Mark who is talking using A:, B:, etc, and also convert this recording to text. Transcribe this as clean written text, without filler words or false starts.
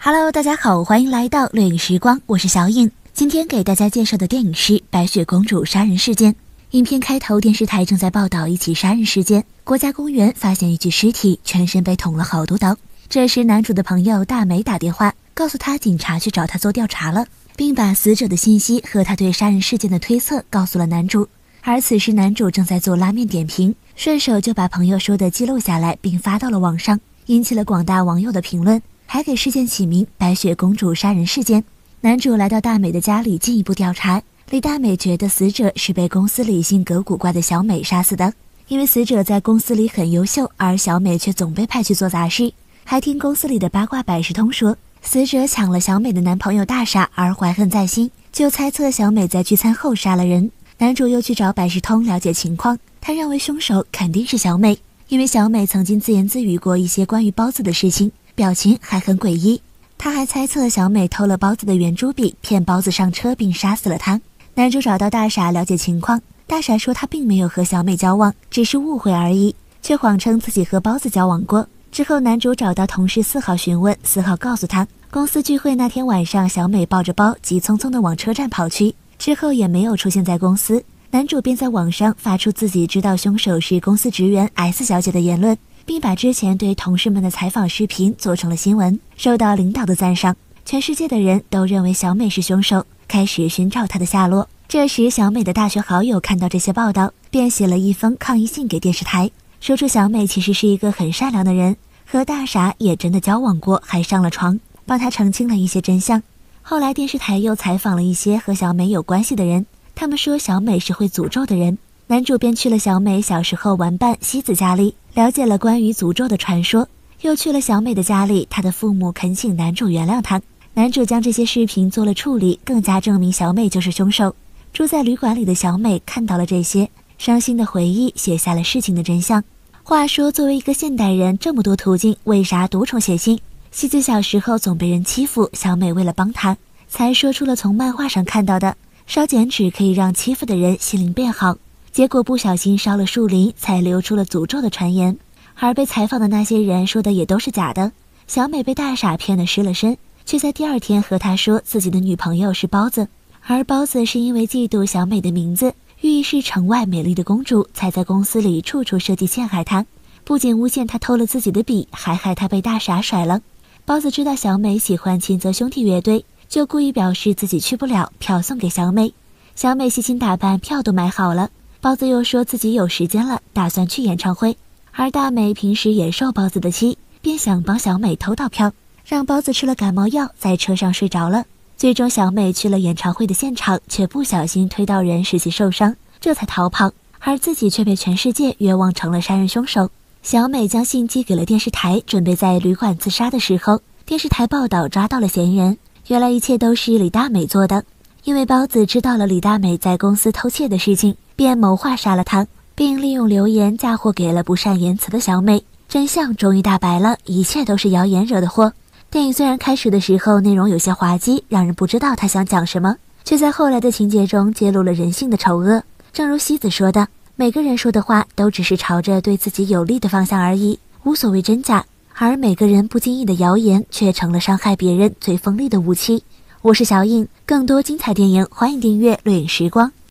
A: Hello， 大家好，欢迎来到掠影时光，我是小影。今天给大家介绍的电影是《白雪公主杀人事件》。影片开头，电视台正在报道一起杀人事件，国家公园发现一具尸体，全身被捅了好多刀。这时，男主的朋友大美打电话，告诉他警察去找他做调查了，并把死者的信息和他对杀人事件的推测告诉了男主。而此时，男主正在做拉面点评，顺手就把朋友说的记录下来，并发到了网上，引起了广大网友的评论，还给事件起名白雪公主杀人事件。男主来到大美的家里进一步调查，李大美觉得死者是被公司里性格古怪的小美杀死的，因为死者在公司里很优秀，而小美却总被派去做杂事。还听公司里的八卦百事通说，死者抢了小美的男朋友大傻而怀恨在心，就猜测小美在聚餐后杀了人。男主又去找百事通了解情况，他认为凶手肯定是小美，因为小美曾经自言自语过一些关于包子的事情，表情还很诡异。他还猜测小美偷了包子的圆珠笔，骗包子上车并杀死了他。男主找到大傻了解情况，大傻说他并没有和小美交往，只是误会而已，却谎称自己和包子交往过。之后男主找到同事4号询问，4号告诉他，公司聚会那天晚上小美抱着包急匆匆地往车站跑去，之后也没有出现在公司。男主便在网上发出自己知道凶手是公司职员 S 小姐的言论，并把之前对同事们的采访视频做成了新闻，受到领导的赞赏。全世界的人都认为小美是凶手，开始寻找她的下落。这时小美的大学好友看到这些报道，便写了一封抗议信给电视台，说出小美其实是一个很善良的人，和大傻也真的交往过，还上了床，帮她澄清了一些真相。后来电视台又采访了一些和小美有关系的人，他们说小美是会诅咒的人。男主便去了小美小时候玩伴西子家里，了解了关于诅咒的传说，又去了小美的家里，她的父母恳请男主原谅她。男主将这些视频做了处理，更加证明小美就是凶手。住在旅馆里的小美看到了这些，伤心的回忆写下了事情的真相。话说作为一个现代人，这么多途径，为啥独宠写信？西子小时候总被人欺负，小美为了帮她，才说出了从漫画上看到的烧剪纸可以让欺负的人心灵变好，结果不小心烧了树林，才流出了诅咒的传言。而被采访的那些人说的也都是假的。小美被大傻骗得失了身，却在第二天和他说自己的女朋友是包子，而包子是因为嫉妒小美的名字，寓意是城外美丽的公主，才在公司里处处设计陷害她，不仅诬陷她偷了自己的笔，还害她被大傻甩了。包子知道小美喜欢秦泽兄弟乐队，就故意表示自己去不了，票送给小美。小美细心打扮，票都买好了。包子又说自己有时间了，打算去演唱会。而大美平时也受包子的气，便想帮小美偷到票，让包子吃了感冒药，在车上睡着了。最终小美去了演唱会的现场，却不小心推到人使其受伤，这才逃跑，而自己却被全世界冤枉成了杀人凶手。小美将信寄给了电视台，准备在旅馆自杀的时候，电视台报道抓到了嫌疑人，原来一切都是李大美做的。因为包子知道了李大美在公司偷窃的事情，便谋划杀了她，并利用流言嫁祸给了不善言辞的小美。真相终于大白了，一切都是谣言惹的祸。电影虽然开始的时候内容有些滑稽，让人不知道他想讲什么，却在后来的情节中揭露了人性的丑恶。正如西子说的，每个人说的话都只是朝着对自己有利的方向而已，无所谓真假，而每个人不经意的谣言却成了伤害别人最锋利的武器。我是小影，更多精彩电影欢迎订阅掠影时光。